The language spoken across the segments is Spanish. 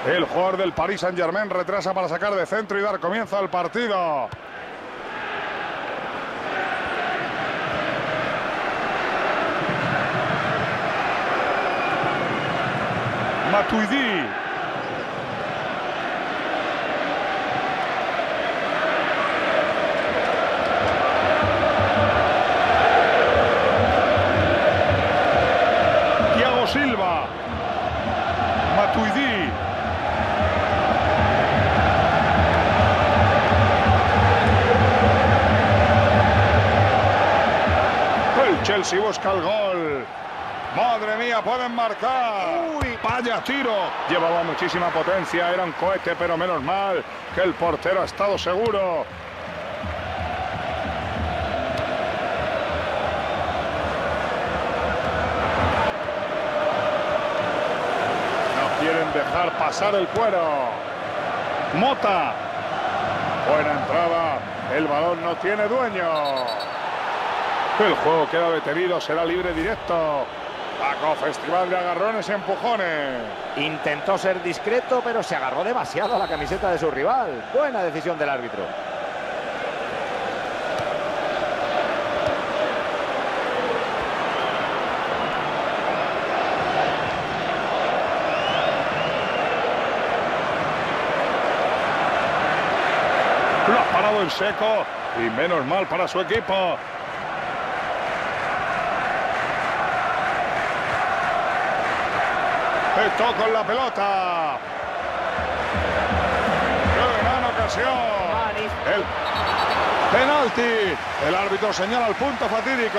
El jugador del Paris Saint-Germain retrasa para sacar de centro y dar comienzo al partido. Matuidi. Thiago Silva. Matuidi. El Chelsea busca el gol. ¡Madre mía, pueden marcar! ¡Uy, vaya tiro! Llevaba muchísima potencia, era un cohete, pero menos mal que el portero ha estado seguro. No quieren dejar pasar el cuero. Mota. Buena entrada. El balón no tiene dueño. El juego queda detenido, será libre directo. Paco, festival de agarrones y empujones. Intentó ser discreto, pero se agarró demasiado a la camiseta de su rival. Buena decisión del árbitro. Lo ha parado en seco y menos mal para su equipo. Esto con la pelota. ¡Qué gran ocasión! El penalti. El árbitro señala el punto fatídico.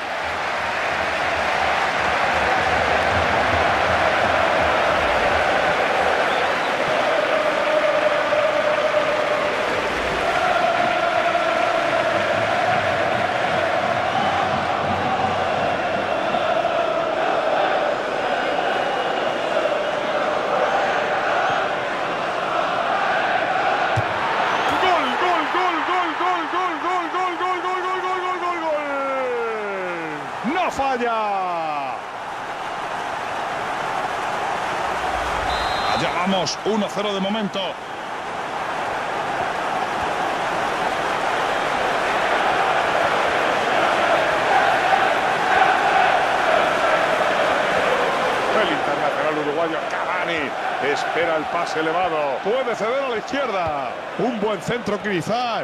¡No falla! Allá vamos, 1-0 de momento. El internacional uruguayo Cavani espera el pase elevado. Puede ceder a la izquierda. Un buen centro quizás.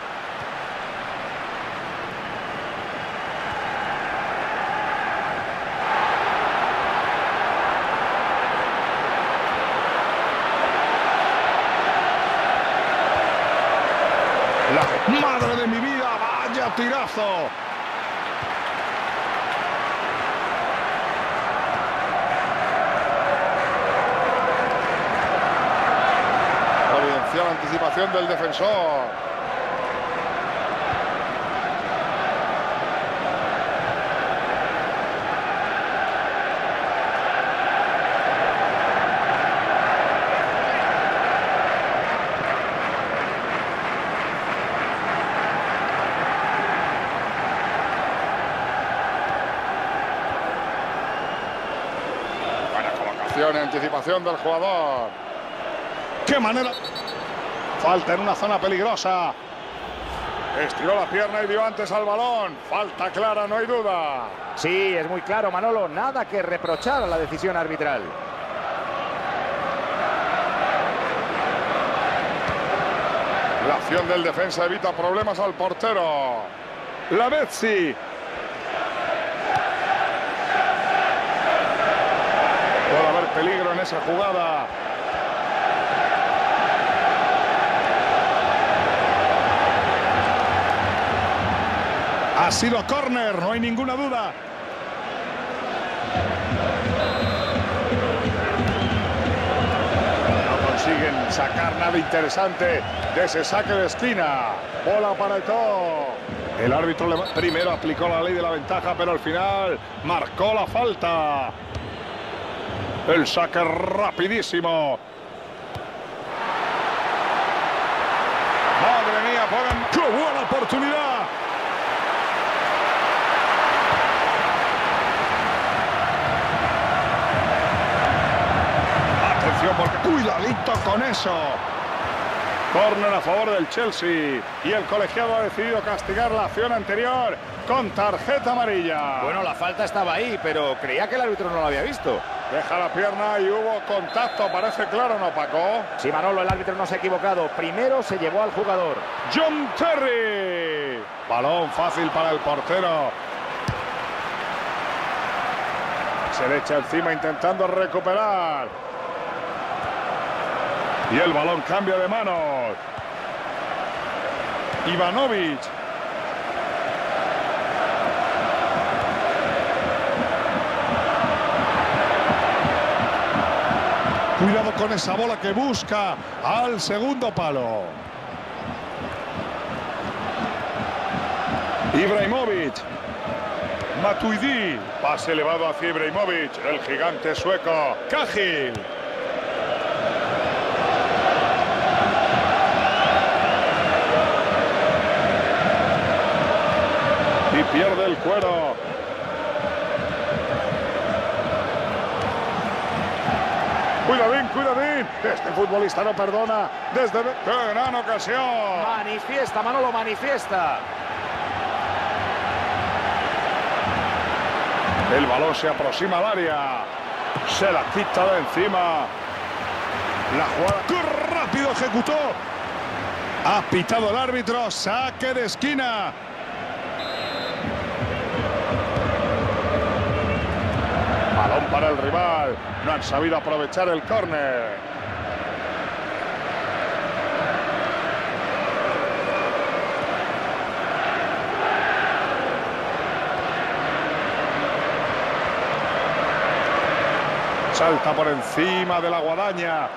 La madre de mi vida, vaya tirazo. Providencial anticipación del defensor. Anticipación del jugador. ¡Qué manera! Falta en una zona peligrosa. Estiró la pierna y dio antes al balón. Falta clara, no hay duda. Sí, es muy claro, Manolo. Nada que reprochar a la decisión arbitral. La acción del defensa evita problemas al portero. Lavezzi. Puede haber peligro en esa jugada. Ha sido córner, no hay ninguna duda. No consiguen sacar nada interesante de ese saque de esquina. Bola para Eto'o. El árbitro primero aplicó la ley de la ventaja, pero al final marcó la falta. El saque rapidísimo. Madre mía, pueden... ¡Qué buena oportunidad! Atención porque... ¡Cuidadito con eso! Córner a favor del Chelsea. Y el colegiado ha decidido castigar la acción anterior con tarjeta amarilla. Bueno, la falta estaba ahí, pero creía que el árbitro no lo había visto. Deja la pierna y hubo contacto. Parece claro, ¿no, Paco? Sí, Manolo, el árbitro no se ha equivocado. Primero se llevó al jugador. John Terry. Balón fácil para el portero. Se le echa encima intentando recuperar. Y el balón cambia de manos. Ivanovic. Cuidado con esa bola que busca al segundo palo. Ibrahimovic. Matuidi. Pase elevado hacia Ibrahimovic. El gigante sueco. Cahill. Y pierde el cuero. Cuidadín, cuidadín. Este futbolista no perdona. Desde... ¡Qué gran ocasión! Manifiesta, Manolo, manifiesta. El balón se aproxima al área. Se la quita de encima. La jugada... ¡Qué rápido ejecutó! Ha pitado el árbitro. Saque de esquina. Balón para el rival. No han sabido aprovechar el córner. Salta por encima de la guadaña.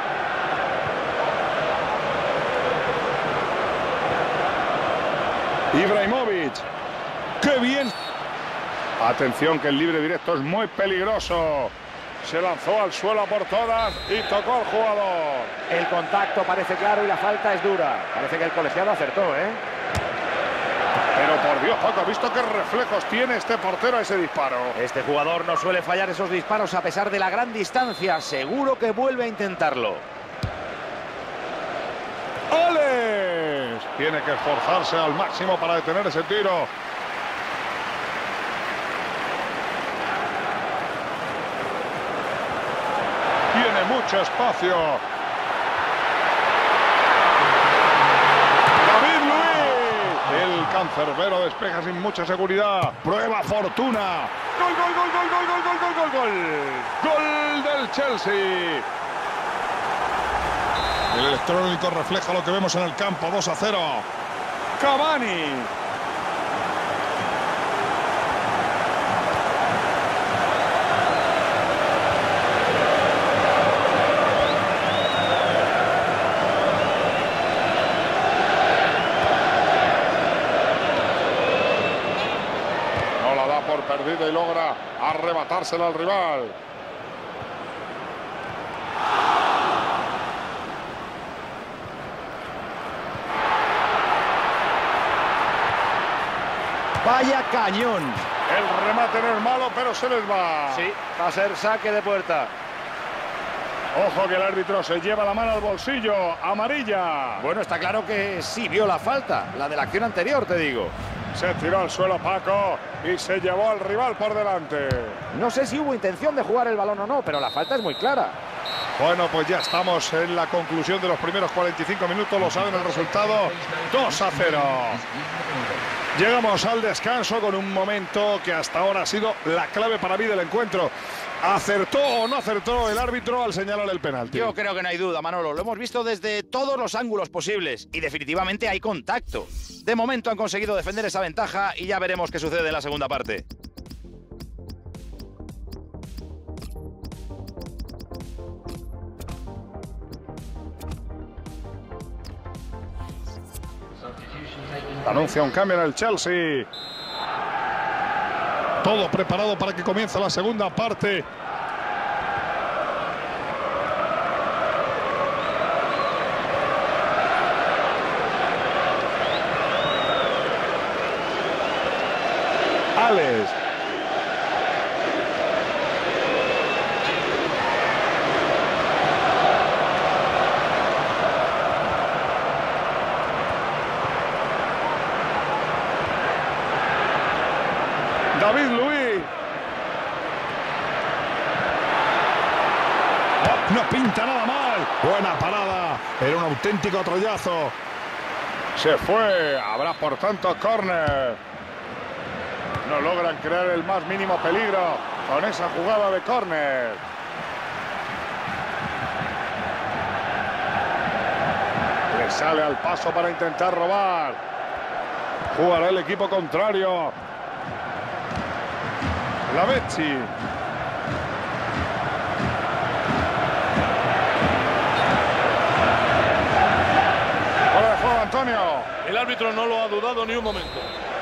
Ibrahimovic. ¡Qué bien! Atención que el libre directo es muy peligroso. Se lanzó al suelo por todas y tocó al jugador. El contacto parece claro y la falta es dura. Parece que el colegiado acertó, ¿eh? Pero por Dios, Paco, ¿has visto qué reflejos tiene este portero a ese disparo? Este jugador no suele fallar esos disparos a pesar de la gran distancia. Seguro que vuelve a intentarlo. ¡Alex! Tiene que esforzarse al máximo para detener ese tiro. Tiene mucho espacio. David Luiz. El cancerbero despeja sin mucha seguridad. Prueba fortuna. ¡Gol, gol, gol, gol, gol, gol, gol, gol, gol! ¡Gol del Chelsea! El electrónico refleja lo que vemos en el campo. 2-0. Cavani. No la da por perdida y logra arrebatársela al rival. Vaya cañón. El remate no es malo, pero se les va. Sí, va a ser saque de puerta. Ojo que el árbitro se lleva la mano al bolsillo. Amarilla. Bueno, está claro que sí vio la falta. La de la acción anterior, te digo. Se tiró al suelo Paco y se llevó al rival por delante. No sé si hubo intención de jugar el balón o no, pero la falta es muy clara. Bueno, pues ya estamos en la conclusión de los primeros 45 minutos. Lo saben el resultado. 2-0. Llegamos al descanso con un momento que hasta ahora ha sido la clave para mí del encuentro. ¿Acertó o no acertó el árbitro al señalar el penalti? Yo creo que no hay duda, Manolo. Lo hemos visto desde todos los ángulos posibles y definitivamente hay contacto. De momento han conseguido defender esa ventaja y ya veremos qué sucede en la segunda parte. Anuncia un cambio en el Chelsea. Todo preparado para que comience la segunda parte. Alex. No pinta nada mal. Buena parada. Era un auténtico troyazo. Se fue. Habrá por tanto córner. No logran crear el más mínimo peligro con esa jugada de córner. Le sale al paso para intentar robar. Jugará el equipo contrario. Lavezzi. Fuera de juego, Antonio. El árbitro no lo ha dudado ni un momento.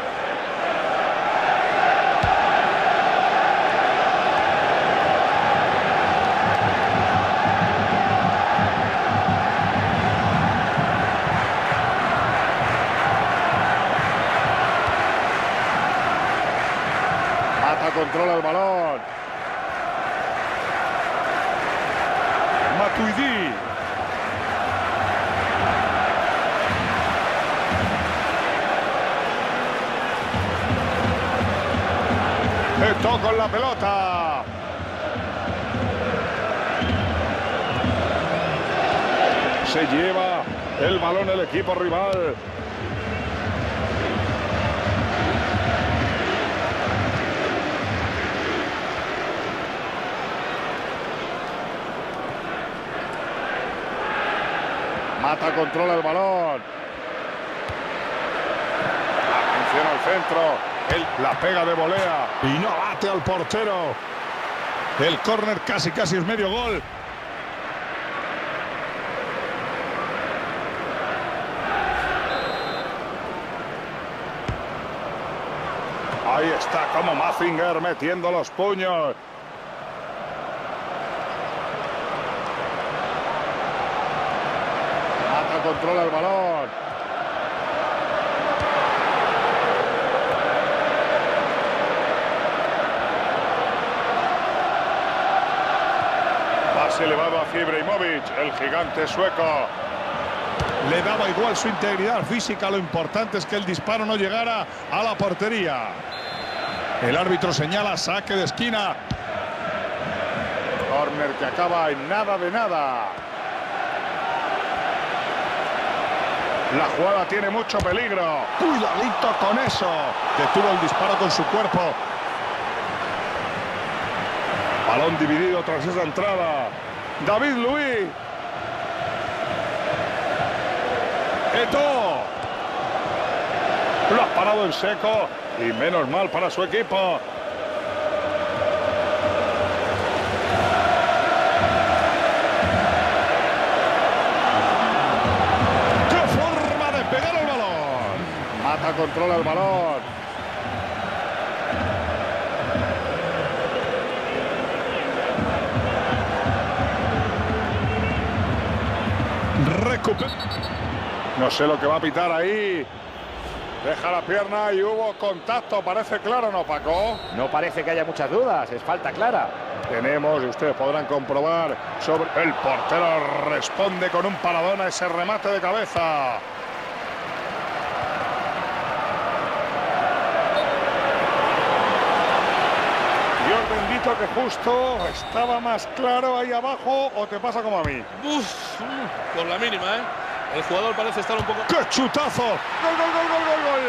Controla el balón. Matuidi. Eto'o con la pelota. Se lleva el balón el equipo rival. Mata controla el balón. Atención al centro. Él la pega de volea. Y no bate al portero. El córner casi es medio gol. Ahí está como Mazinger metiendo los puños. Controla el balón. Pase elevado hacia Ibrahimovic, el gigante sueco. Le daba igual su integridad física, lo importante es que el disparo no llegara a la portería. El árbitro señala saque de esquina. Córner que acaba en nada de nada. La jugada tiene mucho peligro. Cuidadito con eso. Detuvo el disparo con su cuerpo. Balón dividido tras esa entrada. David Luiz. Eto'o. Lo ha parado en seco. Y menos mal para su equipo. Controla el balón. Recupera. No sé lo que va a pitar ahí. Deja la pierna y hubo contacto. Parece claro, ¿no, Paco? No parece que haya muchas dudas. Es falta clara. Tenemos, y ustedes podrán comprobar, sobre el portero responde con un paradón a ese remate de cabeza. Bendito que justo estaba más claro ahí abajo, o te pasa como a mí. Por la mínima, ¿eh? El jugador parece estar un poco... ¡Qué chutazo! ¡Gol, gol, gol, gol, gol, gol!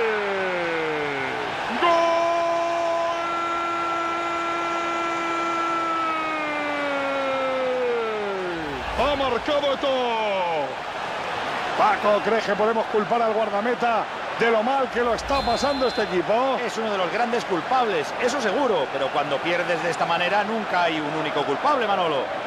¡Gol! ¡Ha marcado Eto'o! Paco, ¿crees que podemos culpar al guardameta de lo mal que lo está pasando este equipo? Es uno de los grandes culpables, eso seguro, pero cuando pierdes de esta manera nunca hay un único culpable, Manolo.